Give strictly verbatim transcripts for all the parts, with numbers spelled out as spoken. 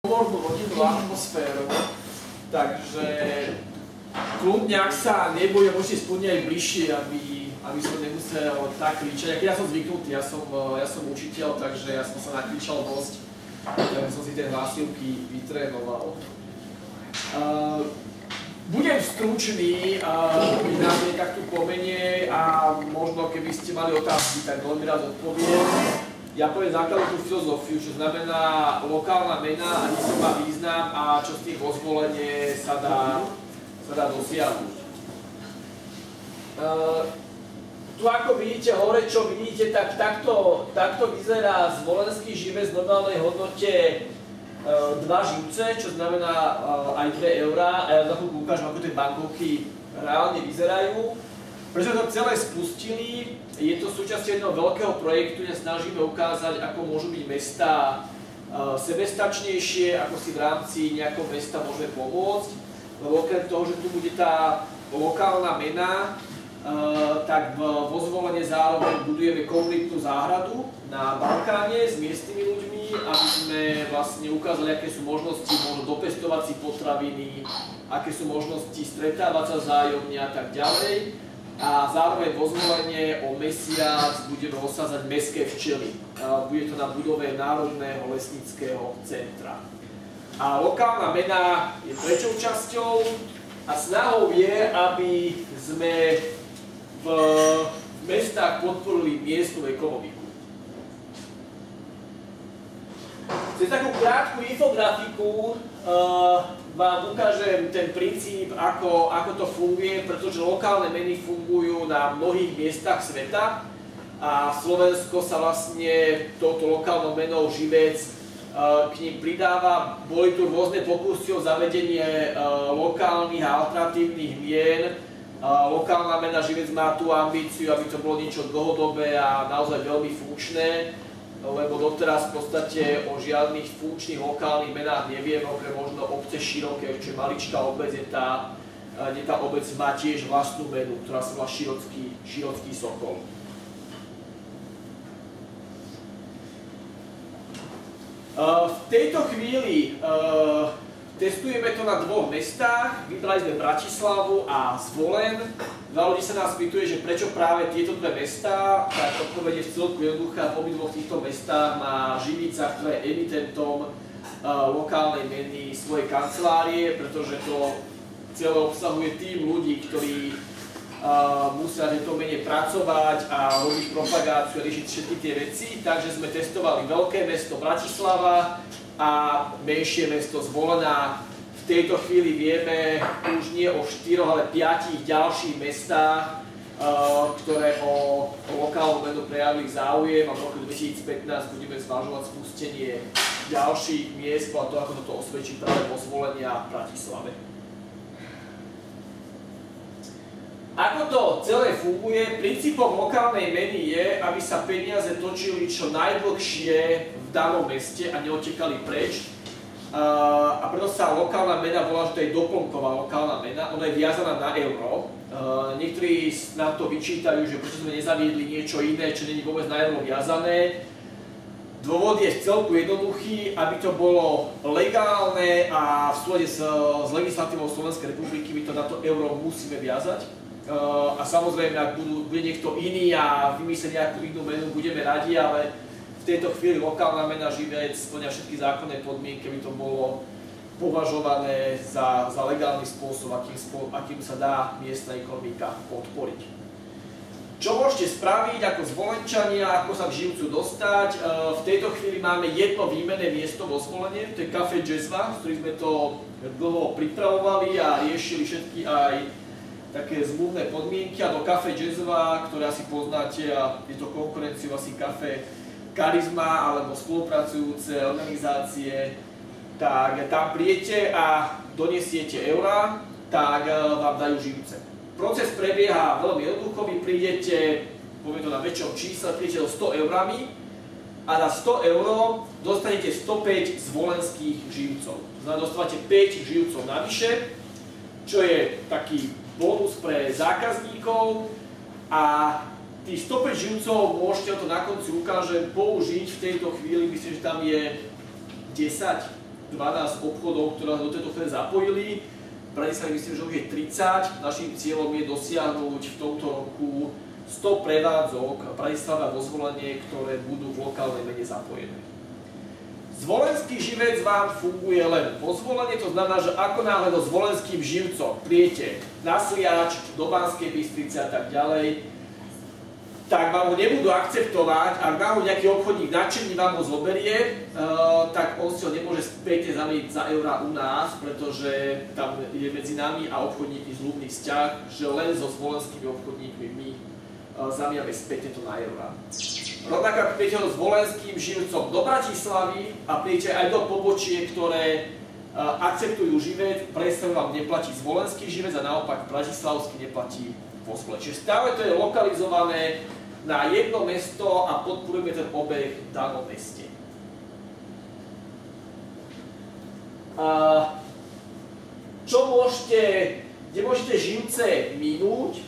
komornú rodinnú atmosféru, takže kľudne, ak sa neboje, môžete spôjť aj bližšie, aby, aby som nemusel tak kričať. Ja som zvyknutý, ja som, ja som učiteľ, takže ja som sa nakričal dosť, takže som si tie hlasivky vytrénoval. Uh, budem stručný, uh, keď nás niekak tu pomenie a možno keby ste mali otázky, tak veľmi rád odpoviem. Ja poviem základnú tú filozofiu, čo znamená lokálna mena, aký sa má význam a čo z tých vo zvolenie sa dá, sa dá dosiahnuť. Uh, tu ako vidíte hore, čo vidíte, tak takto, takto vyzerá zvolenský živec v normálnej hodnote uh, dva živce, čo znamená uh, aj dve eurá. A ja za chvíľku ukážem, ako tie bankovky reálne vyzerajú. Prečo to celé spustili? Je to súčasťou jedného veľkého projektu, kde snažíme ukázať, ako môžu byť mestá sebestačnejšie, ako si v rámci nejakého mesta môžeme pomôcť. Lebo okrem toho, že tu bude tá lokálna mena, tak vo Zvolene zároveň budujeme komunitnú záhradu na Balkáne s miestnymi ľuďmi, aby sme vlastne ukázali, aké sú možnosti možno dopestovať si potraviny, aké sú možnosti stretávať sa vzájomne a tak ďalej. A zároveň vo Zvolene o mesiac budeme osadzať mestské včely. Bude to na budove Národného lesníckeho centra. A lokálna mena je treťou časťou a snahou je, aby sme v mestách podporili miestnu ekonomiku. Cez takú krátku infografiku uh, vám ukážem ten princíp, ako, ako to funguje, pretože lokálne meny fungujú na mnohých miestach sveta a Slovensko sa vlastne touto lokálnou menou živec uh, k ním pridáva. Boli tu rôzne pokusy o zavedenie uh, lokálnych a alternatívnych mien. Uh, lokálna mena živec má tú ambíciu, aby to bolo niečo dlhodobé a naozaj veľmi funkčné, lebo doteraz v podstate o žiadnych funkčných lokálnych menách nevieme, okrem možno obce Široké, čo je maličká obec, je tá, kde tá obec má tiež vlastnú menu, ktorá sa volá Širocký, Širocký Sokol. Uh, v tejto chvíli uh, testujeme to na dvoch mestách, vybrali sme Bratislavu a Zvolen. Veľa ľudí sa nás pýtuje, že prečo práve tieto dve mestá, tak odpoveď je v celku jednoduchá. V obidvoch týchto mestách má Živica, ktorá je emitentom uh, lokálnej meny svojej kancelárie, pretože to celé obsahuje tým ľudí, ktorí uh, musia na tejto mene pracovať a robiť propagáciu a riešiť všetky tie veci. Takže sme testovali veľké mesto Bratislava a menšie mesto Zvolena. V tejto chvíli vieme už nie o štyroch, ale piatich ďalších mestách, ktoré o, o lokálnu menu prejavili záujem a v roku dvetisícpätnásť budeme zvažovať spustenie ďalších miest a to, ako toto osvedčí práve vo Zvolení a v Bratislave. Ako to celé funguje? Princípom lokálnej meny je, aby sa peniaze točili čo najdlhšie v danom meste a neotekali preč. Uh, a preto sa lokálna mena volá, že to je doplnková lokálna mena, ona je viazaná na euro. Uh, niektorí nám to vyčítajú, že prečo sme nezaviedli niečo iné, čo nie je vôbec na euro viazané. Dôvod je celku jednoduchý, aby to bolo legálne a v súlade s, s legislatívou Slovenskej republiky my to na to euro musíme viazať. Uh, a samozrejme, ak budú, bude niekto iný a vymyslieť nejakú inú menu, budeme radi, ale v tejto chvíli lokálna mena živec splňa všetky zákonné podmienky, aby to bolo považované za, za legálny spôsob, akým, akým sa dá miestna ekonomika podporiť. Čo môžete spraviť ako Zvolenčania, ako sa k živcu dostať? V tejto chvíli máme jedno výmenné miesto vo Zvolene, to je Café Jazva, s ktorým sme to dlho pripravovali a riešili všetky aj také zmluvné podmienky. A do Café Jazva, ktoré asi poznáte, a je to konkurenciu asi Café Charizma alebo spolupracujúce organizácie, tak tam príjete a donesiete eurá, tak vám dajú živce. Proces prebieha veľmi jednoducho, vy prídete, poviem to na väčšom čísle, prídete do sto eurami a za sto eur dostanete stopäť zvolenských živcov. Znamená, dostávate päť živcov navyše, čo je taký bonus pre zákazníkov a tých stopäť živcov môžete, to na konci ukážem, použiť v tejto chvíli, myslím, že tam je desať dvanásť obchodov, ktoré do tejto chvíle zapojili. V Bratislave myslím, že už je tridsať. Naším cieľom je dosiahnuť v tomto roku sto prevádzok Bratislava vo Zvolenie, ktoré budú v lokálnej mene zapojené. Zvolenský živec vám funguje len vo Zvolenie, to znamená, že ako náhle do zvolenským živcom prijete na Sliač, do Banskej Bystrice a tak ďalej, tak vám ho nebudú akceptovať. Ak vám ho nejaký obchodník nadšený vám ho zoberie, uh, tak on si ho nemôže späť zameniť za eurá u nás, pretože tam je medzi nami a obchodníkmi zľubný vzťah, že len so zvolenskými obchodníkmi my uh, zamieňame späť to na eurá. Rovnako ak príjete so zvolenským živcom do Bratislavy a príjete aj do pobočiek, ktoré uh, akceptujú živec, presne vám neplatí zvolenský živec a naopak bratislavský neplatí vo Zvolenie. Čiže stále to je lokalizované na jedno mesto a podporujeme ten obeh v danom meste. A čo môžete, kde môžete živce minúť?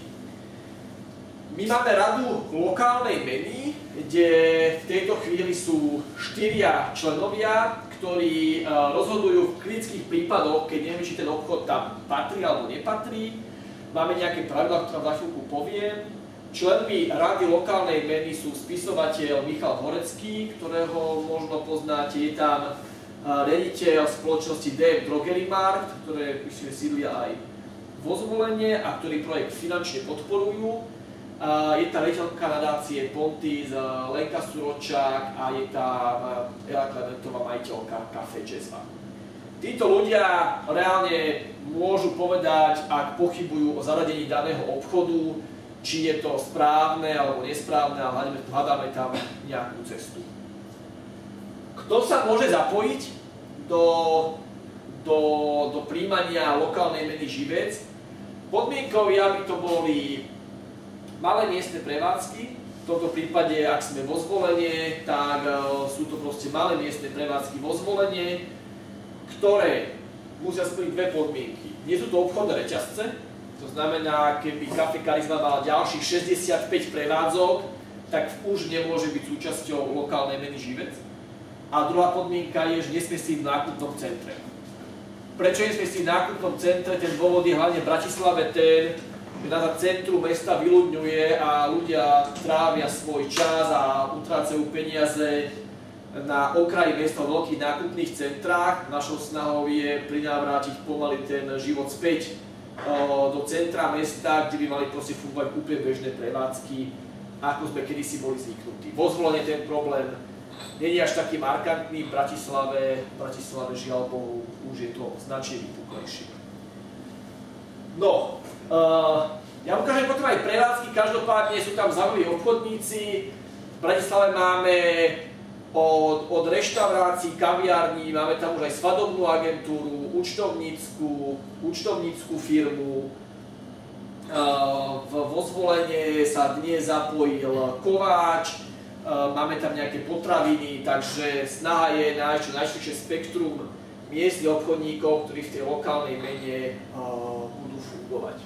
My máme radu lokálnej meny, kde v tejto chvíli sú štyria členovia, ktorí rozhodujú v kritických prípadoch, keď neviem, či ten obchod tam patrí alebo nepatrí. Máme nejaké pravidlá, ktoré za chvíľku poviem. Členmi rady lokálnej meny sú spisovateľ Michal Horecký, ktorého možno poznáte. Je tam riaditeľ spoločnosti dé ef Drogery Mart, ktoré myslím, sídlia aj vo Zvolenie a ktorí projekt finančne podporujú. Je tam riaditeľka nadácie Pontis, Lenka Suročák a je tam Ela Klementová, majiteľka Café Jazzva. Títo ľudia reálne môžu povedať, ak pochybujú o zaradení daného obchodu, či je to správne alebo nesprávne, ale hľadáme tam nejakú cestu. Kto sa môže zapojiť do, do, do príjmania lokálnej meny živec? Podmienkou je, aby to boli malé miestne prevádzky. V tomto prípade, ak sme vo Zvolenie, tak sú to proste malé miestne prevádzky vo Zvolenie, ktoré musia splniť dve podmienky. Nie sú to obchodné reťazce, to znamená, keby Café Charizma mala ďalších šesťdesiatpäť prevádzok, tak už nemôže byť súčasťou lokálnej meny živec. A druhá podmienka je, že nesmie si v nákupnom centre. Prečo nesmie si v nákupnom centre? Ten dôvod je hlavne v Bratislave ten, že na centru mesta vyľudňuje a ľudia trávia svoj čas a utrácajú peniaze na okraji mesta v veľkých nákupných centrách. Našou snahou je prinávrátiť pomaly ten život späť do centra mesta, kde by mali proste fungovať úplne bežné prevádzky, ako sme kedysi boli zvyknutí. Vo Zvolenie ten problém nie je až taký markantný, v Bratislave, v Bratislave žiaľ Bohu, už je to značne vypuklejšie. No, uh, ja ukážem potom aj prevádzky, každopádne sú tam zaujímaví obchodníci. V Bratislave máme Od, od reštaurácií, kaviarní, máme tam už aj svadobnú agentúru, účtovnícku, účtovnícku firmu. Vo Zvolenie sa dnes zapojil kováč, máme tam nejaké potraviny, takže snaha je nájsť čo najširšie spektrum miestnych obchodníkov, ktorí v tej lokálnej mene budú fungovať.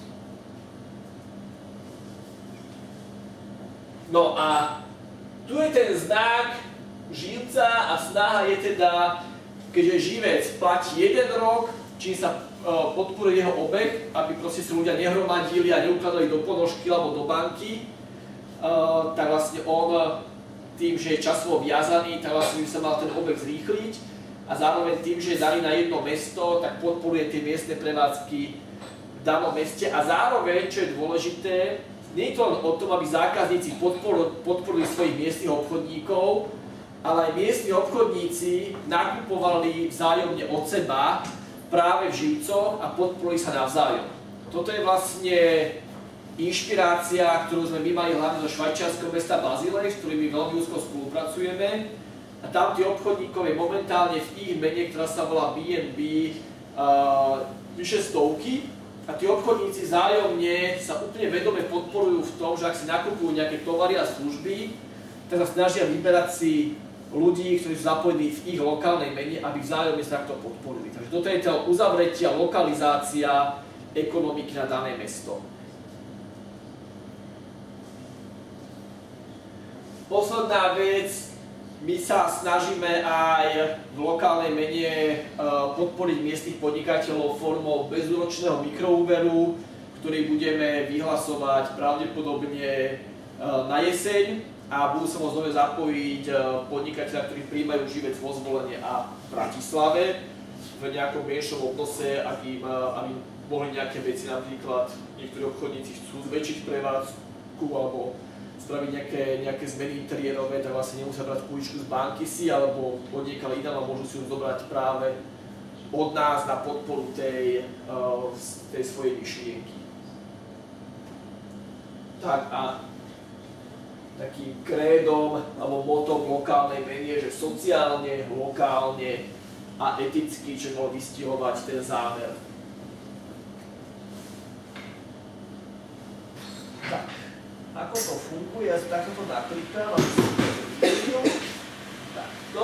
No a tu je ten znak živca a snaha je teda, keďže živec platí jeden rok, čím sa uh, podporuje jeho obeh, aby proste si ľudia nehromadili a neukladali do ponožky alebo do banky, uh, tak vlastne on tým, že je časovo viazaný, tak vlastne by sa mal ten obeh zrýchliť a zároveň tým, že je daný na jedno mesto, tak podporuje tie miestne prevádzky v danom meste a zároveň, čo je dôležité, nie je to len o tom, aby zákazníci podporili svojich miestnych obchodníkov, ale aj miestni obchodníci nakupovali vzájomne od seba práve v živcoch a podporili sa navzájom. Toto je vlastne inšpirácia, ktorú sme my mali hlavne zo švajčiarskeho mesta Bazilej, s ktorými veľmi úzko spolupracujeme. A tam tí obchodníkovia momentálne v ich mene, ktorá sa volá bé and bé, uh, vyše stovky. A tí obchodníci vzájomne sa úplne vedome podporujú v tom, že ak si nakupujú nejaké tovary a služby, tak sa snažia vyberať si ľudí, ktorí sú zapojení v ich lokálnej mene, aby vzájomne sa takto podporili. Takže toto je tá uzavretia, lokalizácia ekonomiky na dané mesto. Posledná vec, my sa snažíme aj v lokálnej mene podporiť miestnych podnikateľov formou bezúročného mikroúveru, ktorý budeme vyhlasovať pravdepodobne na jeseň a budú sa môcť nové zapojiť podnikateľa, ktorí prijímajú živec vo Zvolenie a v Bratislave v nejakom menšom obnose, aby, aby mohli nejaké veci, napríklad niektorí obchodníci chcú zväčšiť prevádzku alebo spraviť nejaké, nejaké zmeny interiérové, tak vlastne nemusia brať pôžičku z banky si alebo od niekaľ iného a môžu si ju zobrať práve od nás na podporu tej, uh, tej svojej myšlienky. Tak a takým krédom alebo motom lokálnej meny je, že sociálne, lokálne a eticky, čo mohol vystihovať ten zámer. Tak. Ako to funguje, ja si takto to naklikám, aby som to videl. Takto.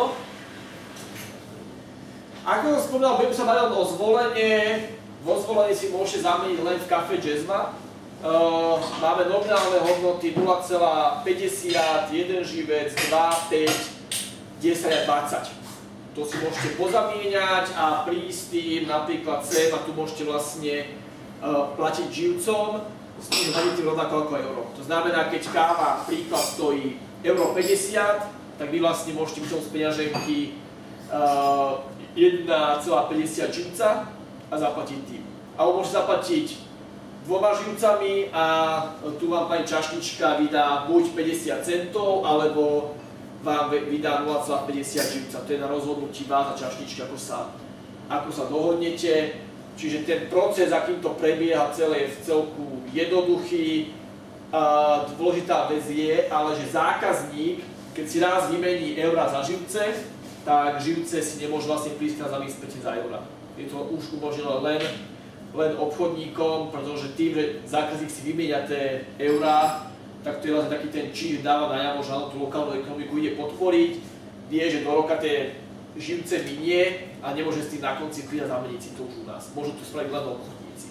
Ako som spomínal, budem sa baviť o Zvolenie. Vo Zvolení si môžete zameniť len v kafe Jazzma. Uh, máme nominálne hodnoty nula celá päťdesiat, jeden živec, dva, päť, desať a dvadsať. To si môžete pozamieňať a prísť tým napríklad sem a tu môžete vlastne uh, platiť živcom. S tým hľadíte rovnako ako euro. To znamená, keď káva príklad stojí euro päťdesiat, tak vy vlastne môžete vyťahnuť z peňaženky uh, jedna celá päťdesiat živca a zaplatiť tým. Alebo môžete zaplatiť dvoma živcami a tu vám pani čašnička vydá buď päťdesiat centov, alebo vám vydá nula celá päťdesiat živca. To je na rozhodnutí vás a čašničky, ako sa, ako sa dohodnete. Čiže ten proces, akým to prebieha celé, je v celku jednoduchý. A dôležitá vec je, ale že zákazník, keď si raz vymení eurá za živce, tak živce si nemôže vlastne prísť na zamísť späť za eurá. Je to už umožnené len, len obchodníkom, pretože tým, že zákazník si vymenia tie eurá, tak to je vlastne taký ten číž dáva najavo, že tú lokálnu ekonomiku ide podporiť. Vie, že do roka tie živce minie a nemôže s tým na konci prísť a zameniť si to už u nás. Môžu to spraviť len obchodníci.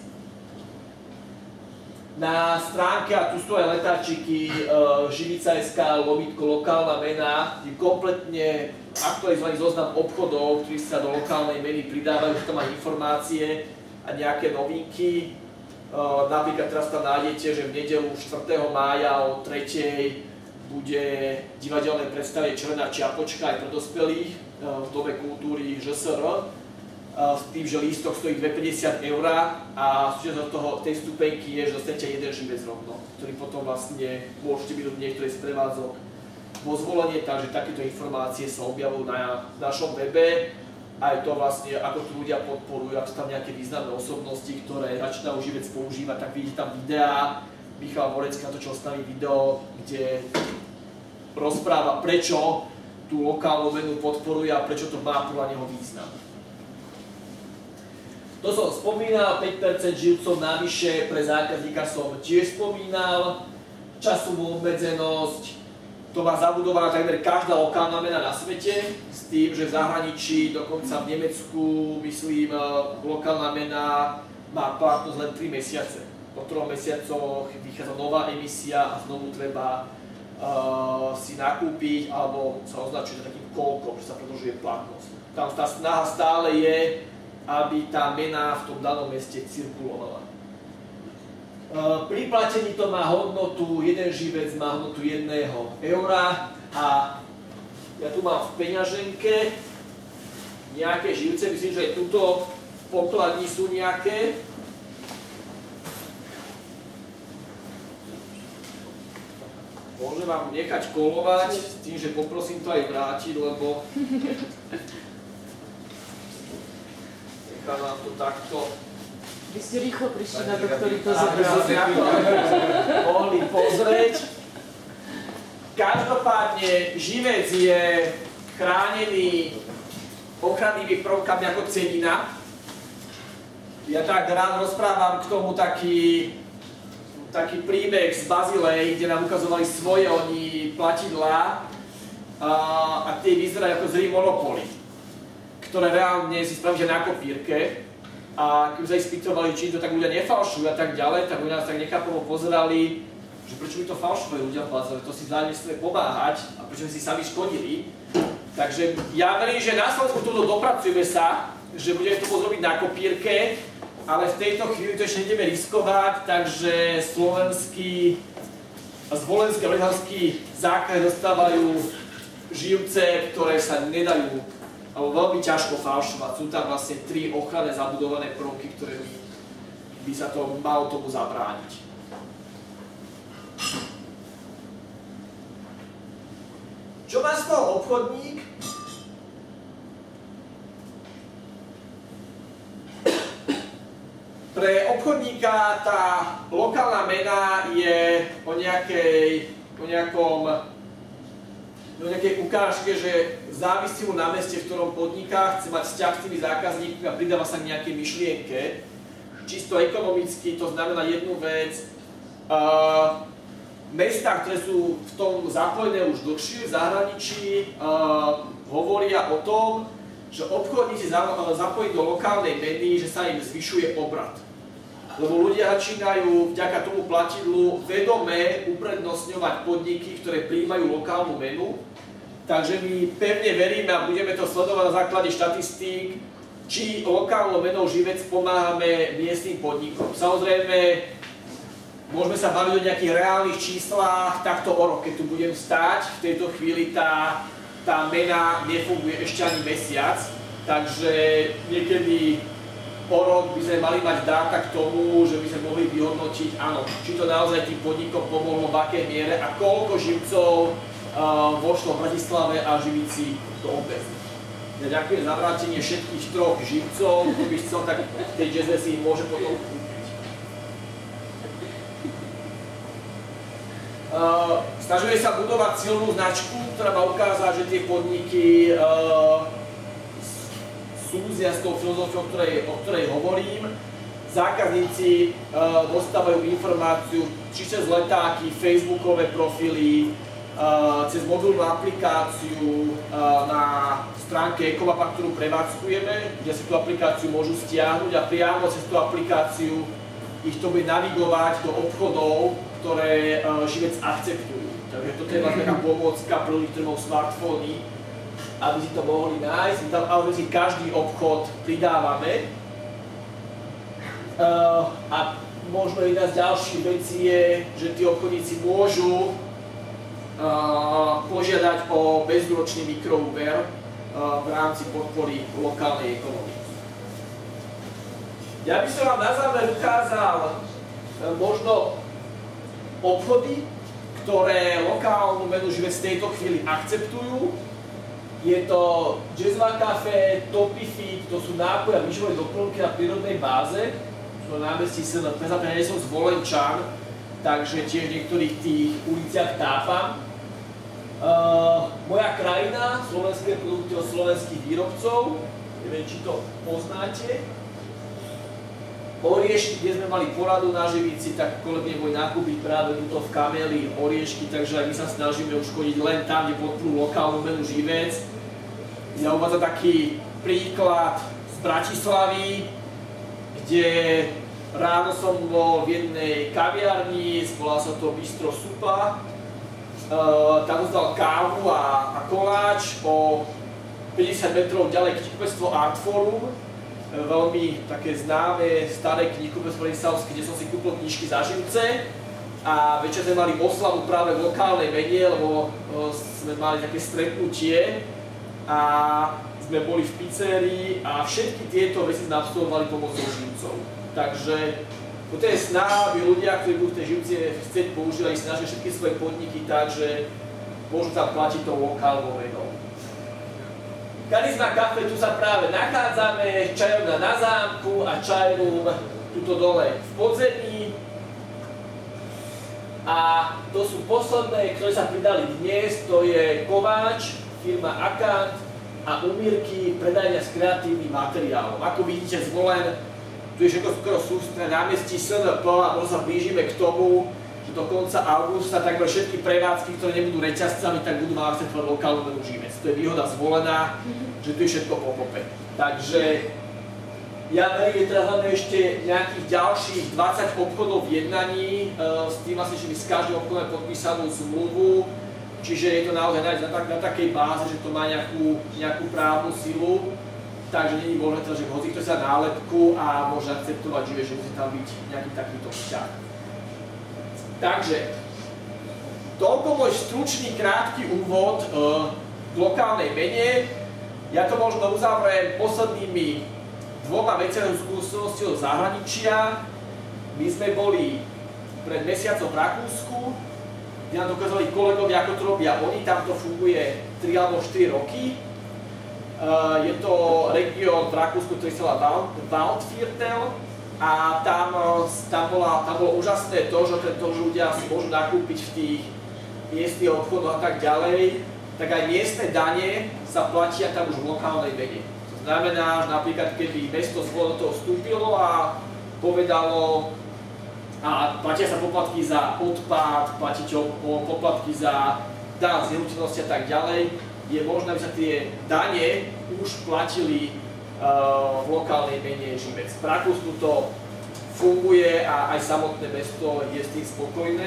Na stránke, a tu sú aj letáčiky uh, živica bodka es ká, lomitko lokálna mena, je kompletne aktualizovaný zoznam obchodov, ktorí sa do lokálnej meny pridávajú, že tam má informácie a nejaké novinky. Uh, napríklad teraz tam nájdete, že v nedeľu štvrtého mája o tretej bude divadelné predstavenie Červená čiapočka aj pre dospelých v Dome kultúry žé es er, s tým, že lístok stojí dvestopäťdesiat eur a súčasť toho tej stupenky je, že dostanete jeden živec rovno, ktorý potom vlastne môžete byť do niektorej z prevádzok vo Zvolenie, takže takéto informácie sa objavujú na našom webe. Aj to vlastne, ako tu ľudia podporujú, ak sú tam nejaké významné osobnosti, ktoré začínajú živec používať, tak vidíte tam videá. Michal Morecký natočil s nami video, kde rozpráva, prečo tú lokálnu menu podporuje a prečo to má podľa neho význam. To som spomínal, päť percent živcov navyše pre zákazníka som tiež spomínal. Časovú obmedzenosť, to má zabudovaná takmer každá lokálna mena na svete, s tým, že v zahraničí, dokonca v Nemecku, myslím, lokálna mena má platnosť len tri mesiace. Po troch mesiacoch vychádza nová emisia a znovu treba uh, si nakúpiť, alebo sa označuje takým kolkom, že sa predĺžuje platnosť. Tam tá snaha stále je, aby tá mena v tom danom meste cirkulovala. Uh, pri platení to má hodnotu, jeden živec má hodnotu jedného eura a ja tu mám v peňaženke nejaké živce, myslím, že aj tuto pokladní sú nejaké. Môžem vám nechať kolovať s tým, že poprosím to aj vrátiť, lebo nechám vám to takto. Vy ste rýchlo prišli na to, ktorý to zobral. Mohli pozrieť. Každopádne živec je chránený ochrannými prvkami ako cenina. Ja tak rád rozprávam k tomu taký taký príbeh z Bazilej, kde nám ukazovali svoje oni platidlá a, a tie vyzerajú ako zlý monopoly, ktoré reálne si spravíte na kopírke a keď sa ich spýtovali, či to tak ľudia nefalšujú a tak ďalej, tak ľudia nás tak nechápavo pozerali že prečo by to falšovali ľudia v Plazovi, to si vzájomne chceme pomáhať a prečo si sami škodili. Takže ja verím, že na Slovensku toto dopracujeme sa, že budeme to môcť robiť na kopírke, ale v tejto chvíli to ešte ideme riskovať, takže slovenský a zvolenský a legalský zákaz dostávajú živce, ktoré sa nedajú alebo veľmi ťažko falšovať. Sú tam vlastne tri ochranné zabudované prvky, ktoré by, by sa to malo tomu zabrániť. Čo má z toho obchodník? Pre obchodníka tá lokálna mena je o nejakej, o nejakom, o nejakej ukážke, že závisí mu na meste, v ktorom podniká, chce mať vzťah s tými zákazníkmi a pridáva sa k nejakej myšlienke. Čisto ekonomicky to znamená jednu vec. Uh, Mestá, ktoré sú v tom zapojené už dlhšie v zahraničí, uh, hovoria o tom, že obchodníci zapojí do lokálnej meny, že sa im zvyšuje obrat. Lebo ľudia začínajú vďaka tomu platidlu vedome uprednostňovať podniky, ktoré prijímajú lokálnu menu. Takže my pevne veríme a budeme to sledovať na základe štatistík, či lokálnou menou Živec pomáhame miestnym podnikom. Samozrejme, môžeme sa baviť o nejakých reálnych číslach, takto o rok, keď tu budem stáť. V tejto chvíli tá, tá mena nefunguje ešte ani mesiac, takže niekedy o rok by sme mali mať dáta k tomu, že by sme mohli vyhodnotiť, áno, či to naozaj tým podnikom pomohlo, v akej miere a koľko živcov uh, vošlo v Bratislave a Živici do obezu. Ja ďakujem za vrátenie všetkých troch živcov, kto by chcel, tak v tej jazze si môže potom Uh, snažíme sa budovať silnú značku, ktorá má ukázať, že tie podniky uh, súzia s tou filozofiou, o ktorej, o ktorej hovorím. Zákazníci uh, dostávajú informáciu či cez letáky, facebookové profily, uh, cez mobilnú aplikáciu uh, na stránke Ecomapa, ktorú prevádzkujeme, kde si tú aplikáciu môžu stiahnuť a priamo cez tú aplikáciu ich to bude navigovať do obchodov, ktoré uh, Živec akceptujú. Takže toto je vlastne taká pomôcka pre ľudí, ktorí majú smartfóny, aby si to mohli nájsť. Tam ale si každý obchod pridávame. Uh, a možno jedna z ďalších vecí je, že tí obchodníci môžu uh, požiadať o bezúročný mikroúver uh, v rámci podpory lokálnej ekonomiky. Ja by som vám na záver ukázal uh, možno obchody, ktoré lokálnu menu Živec v tejto chvíli akceptujú. Je to Jazzva Café, Topifit, to sú nápoje a výživové doplnky na prírodnej báze. Sú na námestí es en pé, ja nie som z Volenčan, takže tiež v niektorých tých uliciach tápam. Uh, moja krajina, slovenské produkty od slovenských výrobcov, neviem, či to poznáte. Oriešky, kde sme mali poradu na Živici, tak kolegyne boli nakúpiť práve tuto v Kameli oriešky, takže aj my sa snažíme uškodiť len tam, kde podporujú lokálnu menu Živec. Ja uvádzam taký príklad z Bratislavy, kde ráno som bol v jednej kaviarni, volá sa to Bistro Supa. Uh, tam dostal kávu a, a koláč, o päťdesiat metrov ďalej knihkupectvo Artforum. Veľmi také známe, staré knihkupectvo Bratislavské, kde som si kúpil knižky za Živce. A večer sme mali oslavu práve v lokálnej mene, lebo uh, sme mali také stretnutie a sme boli v pizzerii a všetky tieto veci sme absolvovali pomocou Živcov. Takže toto je snaha, aby ľudia, ktorí budú v tej Živci chcieť používať, si našli všetky svoje podniky tak, že môžu tam platiť tou lokálnou menou. Charizma Café, tu sa práve nachádzame, čajovňa na zámku a čajrúm tuto dole v podzemí. A to sú posledné, ktoré sa pridali dnes, to je Kováč, firma Akant a Umírky, predajňa s kreatívnym materiálom. Ako vidíte, Zvolen, tu je všetko skoro sústredné námestí es en pé a možno sa blížime k tomu, že do konca augusta takmer všetky prevádzky, ktoré nebudú reťazcami, tak budú mať akceptovať lokálnu menu Živec. To je výhoda Zvolená, že tu je všetko po pope. Takže Ja verím, že teraz máme ešte nejakých ďalších dvadsať obchodov v jednaní, uh, s tým vlastne, že my s každým obchodom podpísanú zmluvu, čiže je to naozaj na, na, na takej báze, že to má nejakú, nejakú právnu silu, takže nie je možné teda, že hoci kto sa nálepku a môže akceptovať, že, že musí tam byť nejaký takýto vzťah. Takže, toľko môj stručný, krátky úvod uh, k lokálnej mene. Ja to možno uzavriem poslednými dvoma veciami skúsenosťou z zahraničia. My sme boli pred mesiacom v Rakúsku, kde nám dokázali kolegovia, ako to robia oni. Tam to funguje tri alebo štyri roky. Uh, je to región v Rakúsku, ktorý sa volá Waldviertel. A tam, tam, bola, tam bolo úžasné to, že tento ľudia si môžu nakúpiť v tých miestnych obchodoch a tak ďalej. Tak aj miestne dane sa platia tam už v lokálnej mene. To znamená, že napríklad keby mesto zvolo do toho vstúpilo a povedalo a platia sa poplatky za odpad, platíte poplatky za dan z nehnuteľnosti a tak ďalej, je možné, aby sa tie dane už platili uh, v lokálnej mene živec. V Rakúsku to funguje a aj samotné mesto je s tým spokojné.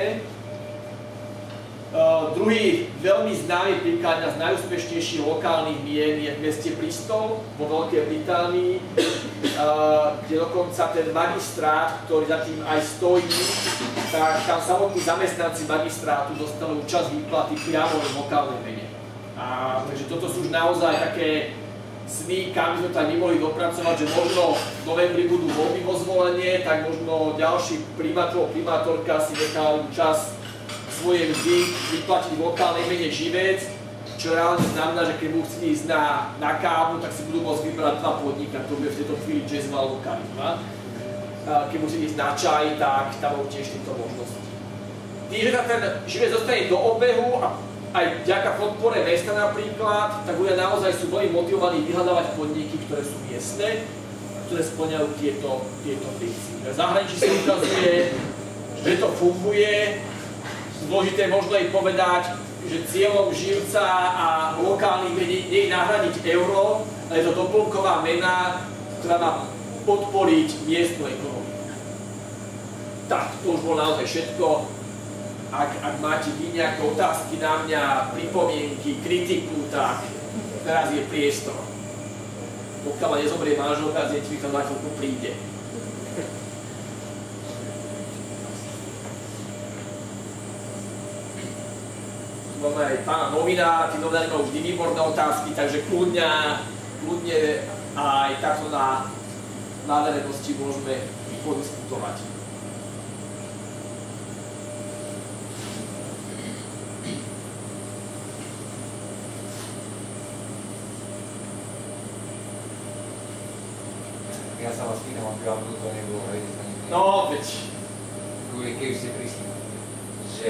Uh, druhý veľmi známy príklad z najúspešnejších lokálnych mien je v meste Bristol vo Veľkej Británii, uh, kde dokonca ten magistrát, ktorý za tým aj stojí, tak tam samotní zamestnanci magistrátu dostanú časť výplaty priamo v lokálnej mene. A takže toto sú už naozaj také sny, kam sme tam nemohli dopracovať, že možno v novembri budú voľby vo zvolenie, tak možno ďalší primátor, primátorka si nechal čas svoje mzdy vyplatiť v lokálnej mene živec, čo reálne znamená, že keď budú chcieť ísť na, na kávu, tak si budú môcť vybrať dva podnika, to bude v tejto chvíli Jazzma alebo Charisma. Keď budú ísť na čaj, tak tam budú tiež tieto možnosti. Tým, že ten živec zostane do obehu a aj vďaka podpore mesta napríklad, tak ľudia naozaj sú veľmi motivovaní vyhľadávať podniky, ktoré sú miestne, ktoré spĺňajú tieto, tieto princípy. V zahraničí sa ukazuje, že to funguje. Dôležité možno aj povedať, že cieľom živca a lokálnych mení nie je nahradiť euro, ale je to doplnková mena, ktorá má podporiť miestnu ekonomiku. Tak, to už bolo naozaj všetko. Ak, ak máte vy nejaké otázky na mňa, pripomienky, kritiku, tak teraz je priestor. Pokiaľ ma nezomrie manželka, s deťmi to za chvíľku príde. Máme aj pána novina, tí novinári majú vždy výborné otázky, takže kľudne, kľudne aj takto na, na verejnosti môžeme podiskutovať. Ja sa vás pýtam, aby vám to nebolo, hej, že sa nebolo. No, veď. Keď už ste prišli, že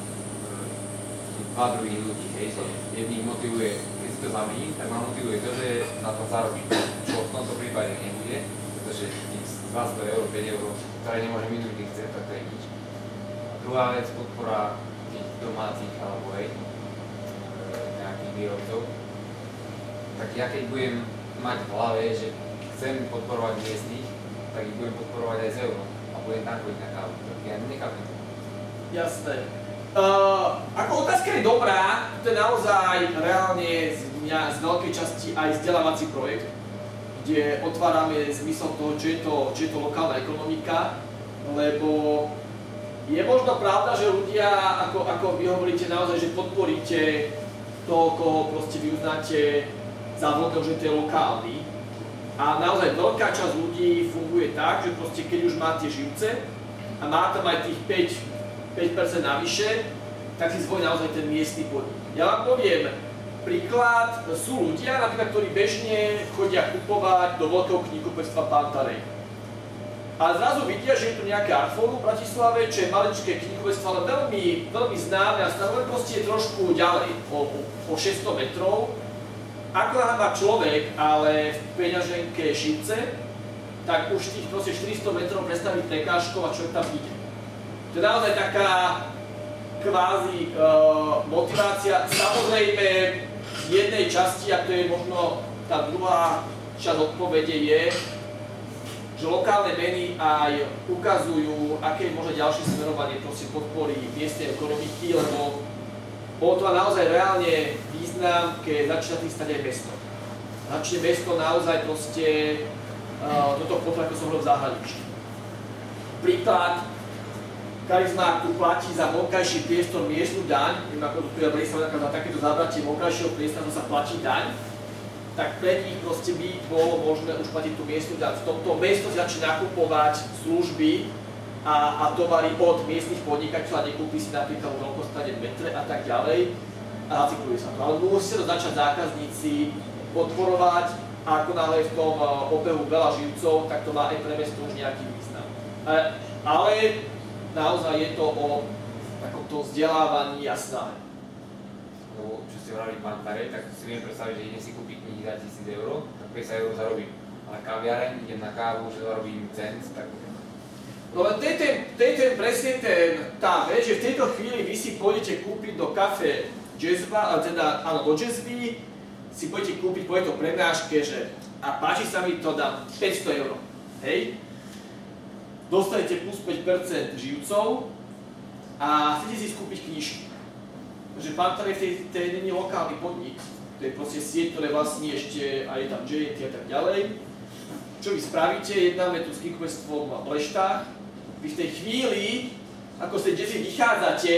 dva druhých ľudí, hej, že jedných motivuje, keď si to zamení, tak ma motivuje to, že na tom zarobí. Čo v tomto prípade nebude, pretože tých dvesto eur, päť eur, ktoré nemôže minúť, keď chce, tak to je nič. A druhá vec, podpora tých domácich alebo hej, nejakých výrobcov. Tak ja keď budem mať v hlave, že chcem podporovať miestnych, tak ich budem podporovať aj z eurom a budem tankovať na kávu. Tak ja nechápem. Jasné. Uh, ako otázka je dobrá, to je naozaj reálne z, mňa, z veľkej časti aj vzdelávací projekt, kde otvárame zmysel toho, čo je to, čo je to lokálna ekonomika, lebo je možno pravda, že ľudia, ako, ako vy hovoríte naozaj, že podporíte toho, koho proste vy uznáte za vhodného, že to je lokálny. A naozaj veľká časť ľudí funguje tak, že proste keď už má tie živce a má tam aj tých päť percent navyše, tak si zvolí naozaj ten miestny podnik. Ja vám poviem príklad, sú ľudia, napríklad, ktorí bežne chodia kupovať do veľkého knihkupectva Pantarej. A zrazu vidia, že je tu nejaké Artforum v Bratislave, čo je maličké knihkupectvo, ale veľmi, veľmi známe a stále proste je trošku ďalej, o, o šesťsto metrov. Ako má človek, ale v peňaženke živce, tak už tých proste štyristo metrov predstaví prekážkov a človek tam ide. To je naozaj taká kvázi uh, motivácia. Samozrejme, v jednej časti, a to je možno tá druhá časť odpovede, je, že lokálne meny aj ukazujú, aké je možno ďalšie smerovanie proste podpory miestnej ekonomiky, lebo bolo to naozaj reálne význam, keď začína tým stať aj mesto. Začne mesto naozaj proste uh, toto podľa, ako som hovoril, v zahraničí. Príklad, Charizma tu platí za vonkajší priestor miestnu daň, neviem ako to teda predstavujú za takéto zabratie vonkajšieho priestoru sa platí daň, tak pre nich proste by bolo možné už platiť tú miestnu daň. V tomto mesto začne nakupovať služby a, a tovary od miestnych podnikateľov a nekúpi si napríklad v veľkostane metre a tak ďalej a zacykluje sa to. Ale musí to začať zákazníci podporovať a ako náhle v tom obehu veľa živcov, tak to má aj pre mesto už nejaký význam. Ale naozaj je to o takomto vzdelávaní a snahe. Lebo čo ste hovorili pán Tarej, tak si viem predstaviť, že idem si kúpiť knihy za tisíc eur, tak päťdesiat eur zarobím. Ale kaviareň, idem na kávu, že zarobím cent, tak... No len to je ten, to je ten presne ten, tá vec, že v tejto chvíli vy si pôjdete kúpiť do kafe Jazzba, ale teda, áno, do Jazzby, si pôjdete kúpiť po tejto prednáške, že a páči sa mi to, dám päťsto eur, hej? Dostanete plus päť percent živcov a chcete si skúpiť knižky. Takže pán Tarej v tej, tej není lokálny podnik, to je proste sieť, ktoré vlastní ešte aj tam J N T a tak ďalej. Čo vy spravíte? Jednáme tu s knihkupectvom v Leštách. Vy v tej chvíli, ako z tej Jazzby vychádzate,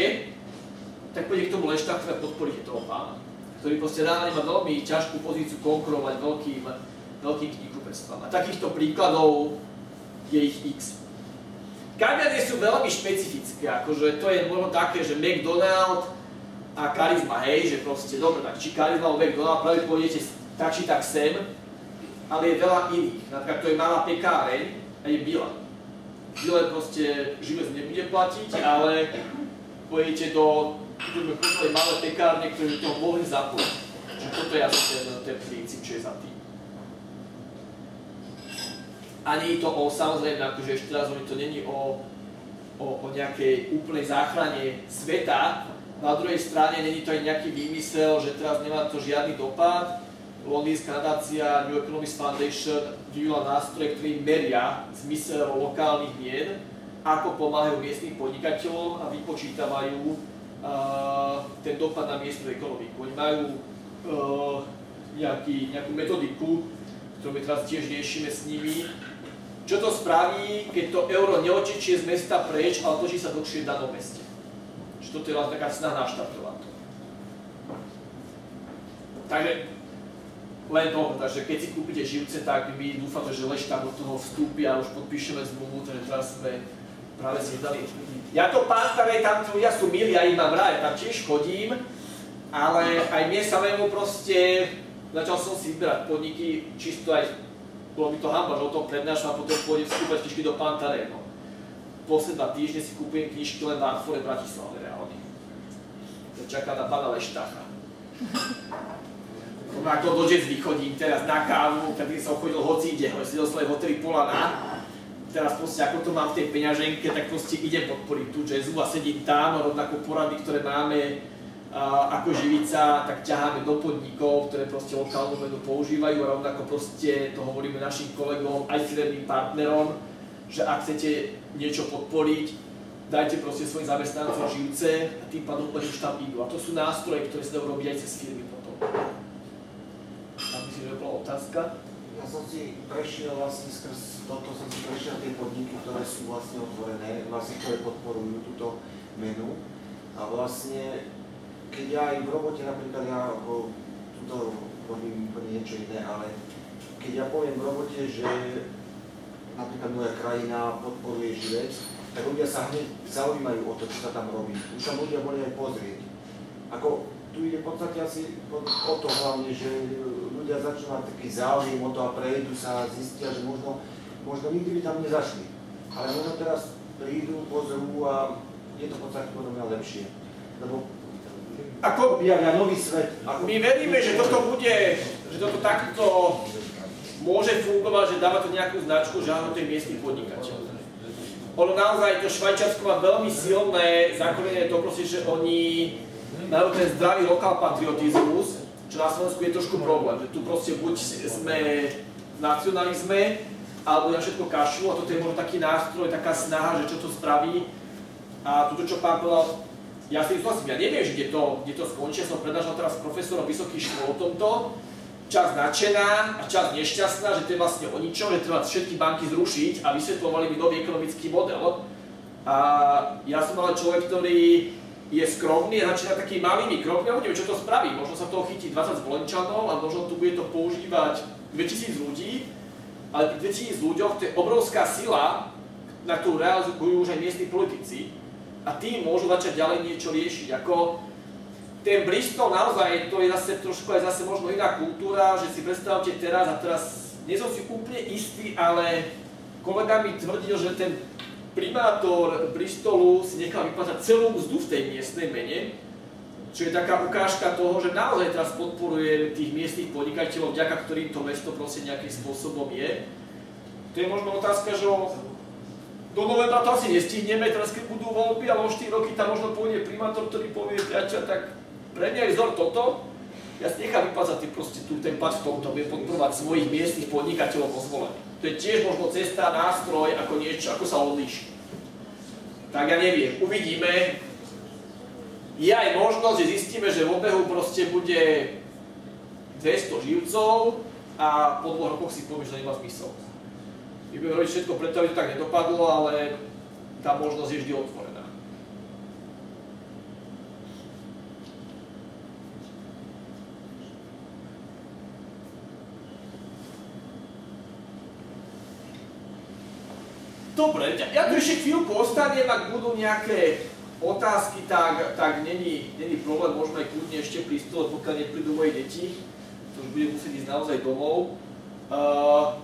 tak pôjde k tomu Leštách, ktoré podporíte toho pána, ktorý proste reálne má veľmi ťažkú pozíciu konkurovať veľkým, veľkým knihkupectvom. A takýchto príkladov je ich x. Kaviarne sú veľmi špecifické, akože to je možno také, že McDonald a Charizma, hej, že proste, dobre, tak či Charizma alebo McDonald, práve pôjdete tak či tak sem, ale je veľa iných. Napríklad to je malá pekáreň a je Billa. Billa proste živec nebude platiť, ale pôjdete do tej malé pekárne, ktoré by toho mohli zapojiť. Čiže toto je asi ten, ten princíp, čo je za tým. A nie je to o, samozrejme, akože ešte raz, to není o, o, o nejakej úplnej záchrane sveta. Na druhej strane není to aj nejaký výmysel, že teraz nemá to žiadny dopad. Londýnska nadácia New Economist Foundation vyvíjala nástroje, ktorí meria zmysel lokálnych mien, ako pomáhajú miestnym podnikateľom a vypočítavajú uh, ten dopad na miestnu ekonomiku. Oni majú uh, nejaký, nejakú metodiku, ktorú my teraz tiež riešime s nimi. Čo to spraví, keď to euro neotečie z mesta preč, ale točí sa dlhšie v danom meste. Čiže toto je vlastne taká snaha naštartovať to. Takže len to, takže keď si kúpite živce, tak my dúfame, že Lešták do toho vstúpi a už podpíšeme zmluvu, takže teraz sme práve si dali. Ja to pán Tarej, tam ľudia sú milí, ja ich mám rád, tam tiež chodím, ale aj mne samému proste začal som si vyberať podniky, čisto aj, bolo mi to hanba, že o tom prednášam a potom pôjdem skúpať knižky do pán Tarej. No. Posledné dva týždne si kúpujem knižky len v Artfore Bratislave reálne. To čaká na pána Leštácha. Ako do Jazzby chodím teraz na kávu, keď som chodil hoci ide, si dostali v hoteli Polana. Teraz proste ako to mám v tej peňaženke, tak proste idem podporiť tú jazzu a sedím tam, rovnako porady, ktoré máme a, ako živica, tak ťaháme do podnikov, ktoré proste lokálnu menu používajú a rovnako proste to hovoríme našim kolegom, aj firemným partnerom, že ak chcete niečo podporiť, dajte proste svojim zamestnancom živce a tým pádom oni už tam idú. A to sú nástroje, ktoré sa dajú robiť aj cez firmy potom. A myslím, že bola otázka. Ja som si prešiel vlastne skrz toto, som si prešiel tie podniky, ktoré sú vlastne otvorené, vlastne ktoré podporujú túto menu. A vlastne, keď ja aj v robote napríklad, ja tuto robím úplne niečo iné, ale keď ja poviem v robote, že napríklad moja krajina podporuje živec, tak ľudia sa hneď zaujímajú o to, čo sa tam robí. Už sa ľudia boli aj pozrieť. Ako, tu ide v podstate asi o to hlavne, že ľudia začnú mať taký záujem o to a prejdú sa a zistia, že možno, možno nikdy by tam nezašli. Ale možno teraz prídu, pozrú a je to v podstate podľa mňa lepšie. Lebo ako objavia nový svet. Ako my veríme, že toto bude, že toto takto môže fungovať, že dáva to nejakú značku, že áno, to je miestny podnikateľ. Ono naozaj, to Švajčiarsko má veľmi silné zakorenené to proste, že oni majú ten zdravý lokál patriotizmus, čo na Slovensku je trošku problém, že tu proste buď sme v nacionalizme, alebo na všetko kašľú a toto je možno taký nástroj, taká snaha, že čo to spraví. A toto, čo pán povedal, ja si myslím, ja neviem, že kde to, kde to skončí, ja som prednášal teraz s profesorom vysokých škôl o tomto, časť nadšená a časť nešťastná, že to je vlastne o ničom, že treba všetky banky zrušiť a vysvetľovali mi nový ekonomický model. A ja som ale človek, ktorý je skromný a začína takými malými krokmi a uvidíme, čo to spraví. Možno sa toho chytí dvadsať zvolenčanov a možno tu bude to používať dvetisíc ľudí, ale pri dvetisíc ľuďoch to je obrovská sila, na ktorú realizujú už aj miestni politici a tí môžu začať ďalej niečo riešiť. Ako ten Bristol naozaj, to je zase trošku aj zase možno iná kultúra, že si predstavte teraz a teraz, nie som si úplne istý, ale kolega mi tvrdil, že ten primátor Bristolu si nechal vyplácať celú mzdu v tej miestnej mene, čo je taká ukážka toho, že naozaj teraz podporuje tých miestnych podnikateľov, vďaka ktorým to mesto proste nejakým spôsobom je. To je možno otázka, že do novembra to asi nestihneme, teraz keď budú voľby, ale o štyri roky tam možno pôjde primátor, ktorý povie, priateľ, tak pre mňa je vzor toto, ja si nechám vyplácať proste tu ten pad v tomto, budem podporovať svojich miestnych podnikateľov vo zvolení. To je tiež možno cesta, nástroj, ako niečo, ako sa odlíši. Tak ja neviem, uvidíme. Je aj možnosť, že zistíme, že v obehu proste bude dvesto živcov a po dvoch rokoch si povieme, že to nemá zmysel. My budeme robiť všetko preto, aby to tak nedopadlo, ale tá možnosť je vždy otvorená. Dobre, ja tu ešte chvíľku ostanem, ak budú nejaké otázky, tak, tak není, není problém, môžeme aj kľudne ešte prísť, pokiaľ neprídu moje deti, to už budem musieť ísť naozaj domov. Uh,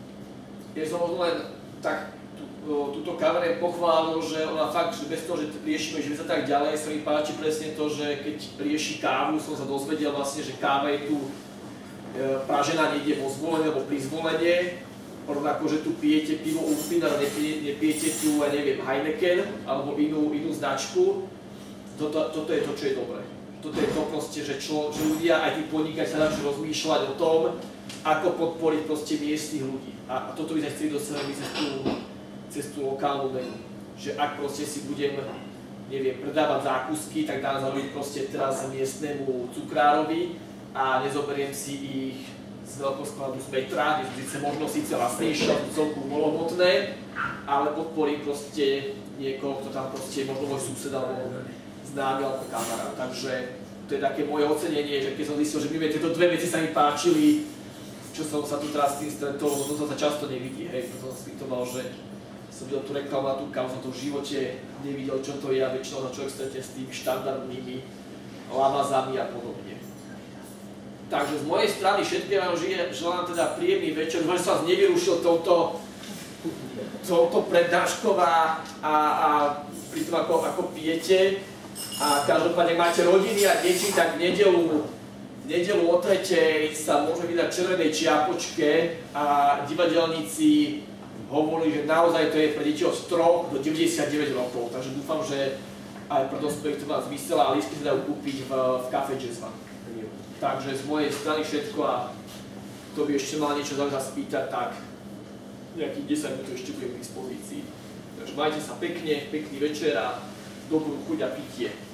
ja som možno len tak tú, túto kameru pochválil, že ona fakt, že bez toho, že riešime živec a tak ďalej, sa mi páči presne to, že keď rieši kávu, som sa dozvedel vlastne, že káva je tu e, pražená niekde vo zvolenie alebo pri zvolenie. Rovnako, že tu pijete pivo Upin, ale nepijete, nepijete tu, ja neviem, Heineken alebo inú, inú značku. Toto, toto je to, čo je dobré. Toto je to proste, že, čo, že ľudia, aj tí podnikateľi sa začnú rozmýšľať o tom, ako podporiť proste miestnych ľudí. A, a toto by sme chceli dosiahnuť cez tú, cez tú lokálnu menu. Že ak proste si budem, neviem, predávať zákusky, tak dám zarobiť proste teraz miestnemu cukrárovi a nezoberiem si ich z veľkoskladu z metra, kde sú síce možno síce lacnejšie, sú celku molomotné, ale podporím proste niekoho, kto tam proste je možno môj sused alebo známy alebo kamarát. Takže to je také moje ocenenie, že keď som zistil, že mi tieto dve veci sa mi páčili, čo som sa tu teraz s tým stretol, no to sa často nevidí, hej, preto som si to mal, že som videl tú reklamu na tú kávu, som to v živote nevidel, čo to je a väčšinou sa človek stretne s tými štandardnými lavazami a podobne. Takže z mojej strany všetkým vám želám teda príjemný večer, dúfam, že som vás nevyrušil touto, touto prednáškou a, a pri tom, ako, ako pijete. A každopádne, ak máte rodiny a deti, tak v nedelu, v nedelu o tretej sa môže vydať Červenej čiapočke a divadelníci hovorili, že naozaj to je pre deti od troch do deväťdesiatdeväť rokov. Takže dúfam, že aj pre dospelých to má zmysel a lístky sa dajú kúpiť v, v Café Jazzman. Takže z mojej strany všetko a kto by ešte mal niečo za spýtať, tak nejakých desať minút ešte budem k dispozícii. Takže majte sa pekne, pekný večer a dobrú chuť a pitie.